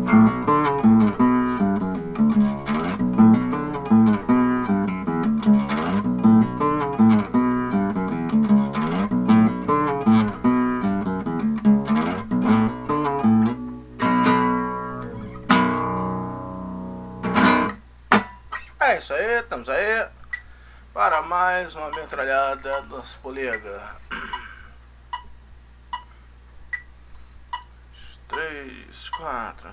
É isso aí, estamos aí para mais uma metralhada das Poliega. 3, 4.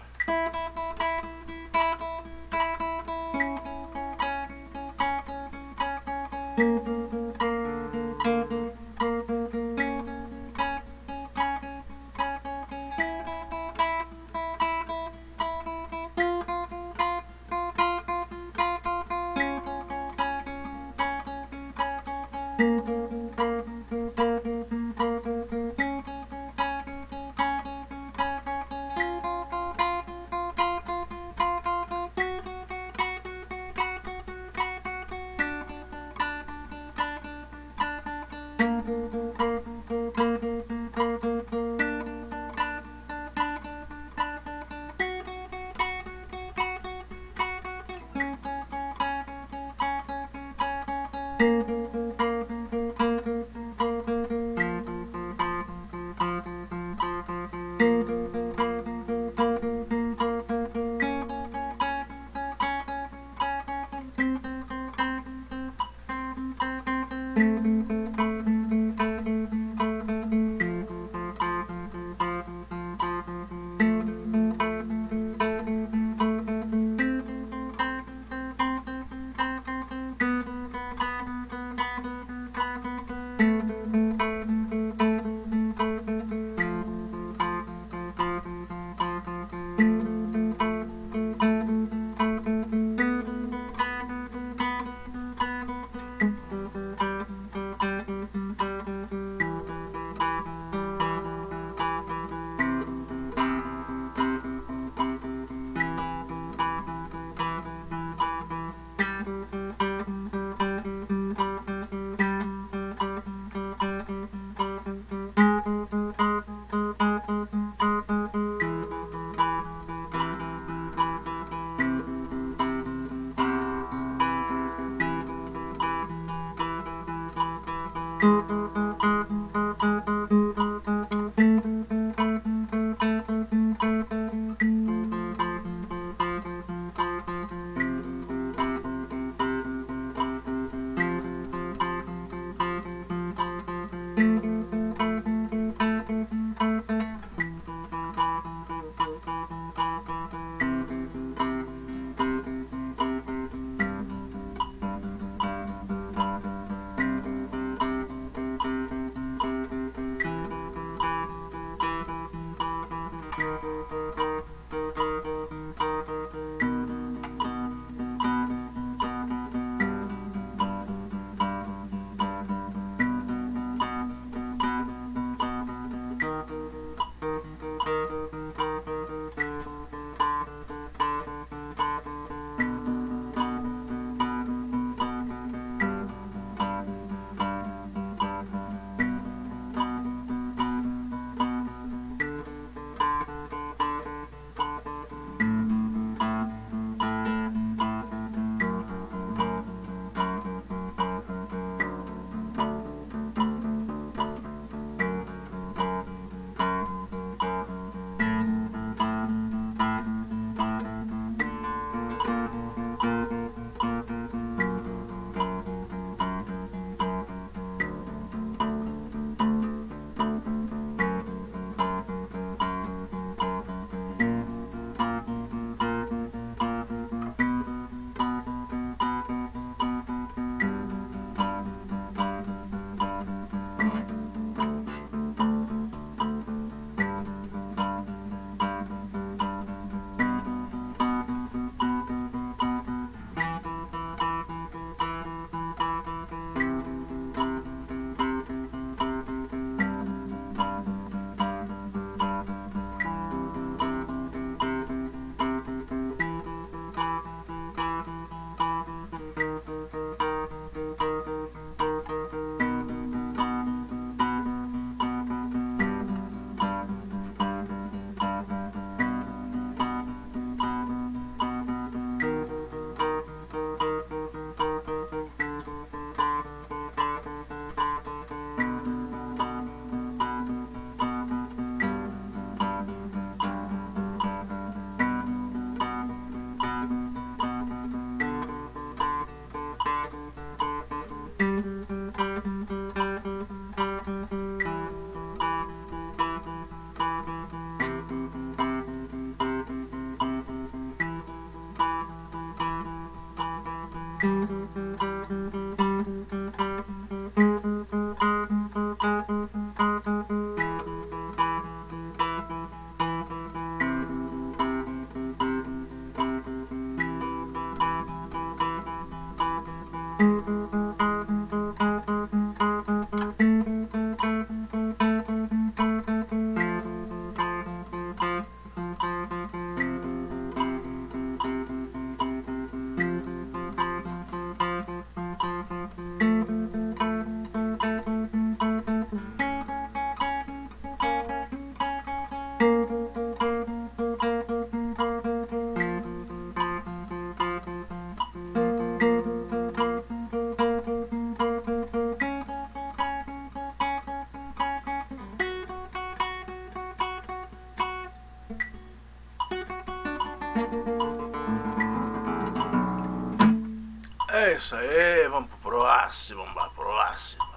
É isso aí, vamos pro próximo, vamos pra próxima.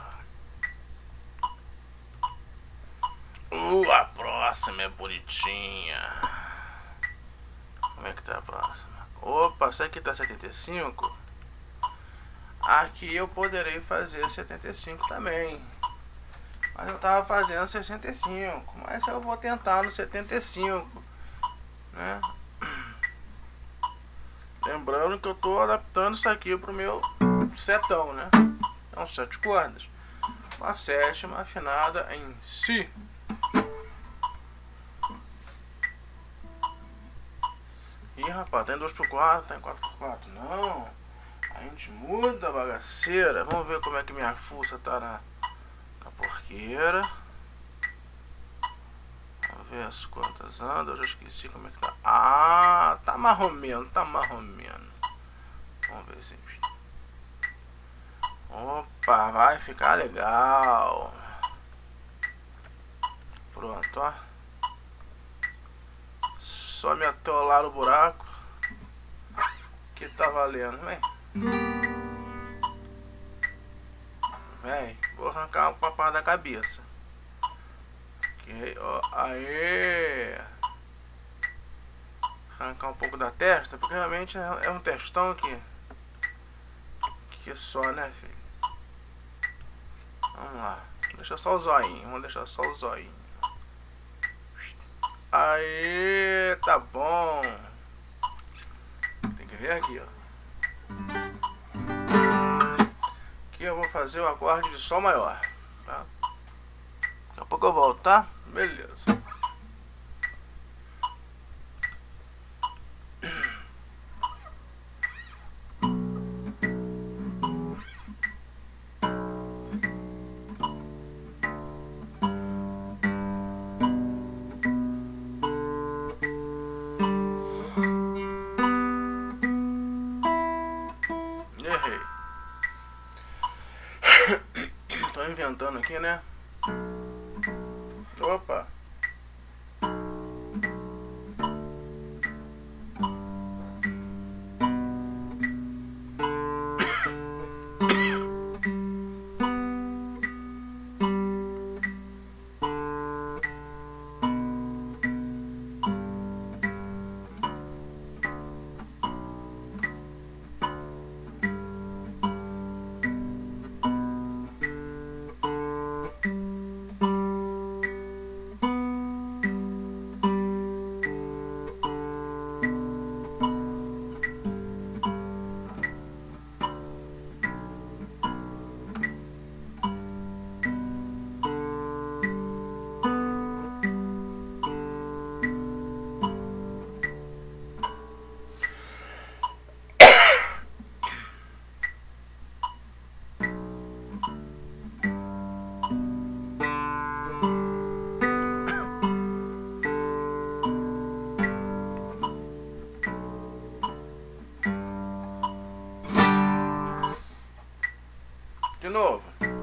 A próxima é bonitinha. Como é que tá a próxima? Opa, essa aqui tá 75. Aqui eu poderei fazer 75 também. Mas eu tava fazendo 65. Mas eu vou tentar no 75, né? Lembrando que eu tô adaptando isso aqui pro meu setão, né? São 7 cordas. Uma sétima afinada em Si. Ih, rapaz, tem 2x4, tem 4x4. Não. A gente muda a bagaceira. Vamos ver como é que minha fuça tá na porqueira. Vamos ver as quantas andam. Eu já esqueci como é que tá. Ah, tá marromeno, tá marromeno. Vamos ver se... Opa, vai ficar legal. Pronto, ó. Só me atolar o buraco que tá valendo, vem. Vem, vou arrancar uma parte da cabeça. Ok, ó, aê. Arrancar um pouco da testa, porque realmente é um testão que só, né, filho? Vamos lá, deixa só o zoinho, vamos deixar só o zoinho. Aê, tá bom. Tem que ver aqui, ó. Aqui eu vou fazer o acorde de Sol maior, tá? Daqui a pouco eu volto, tá? Beleza. Errei. Tô inventando aqui, né? Opa. De novo.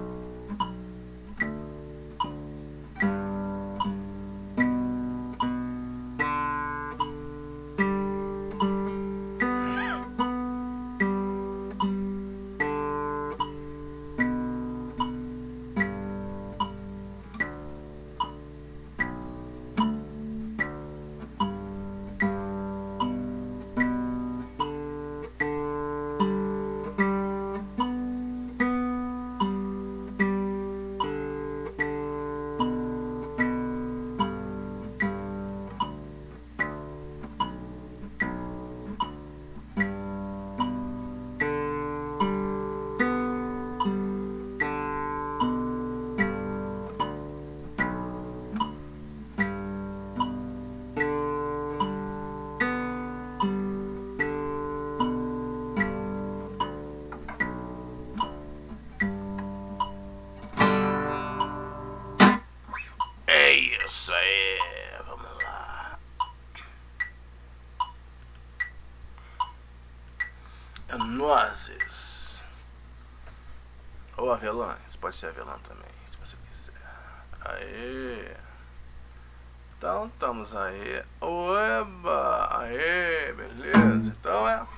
Isso aí, vamos lá. É nozes. Ou avelã, isso pode ser avelã também, se você quiser. Aê. Então estamos aí. Oba! Aê, beleza. Então é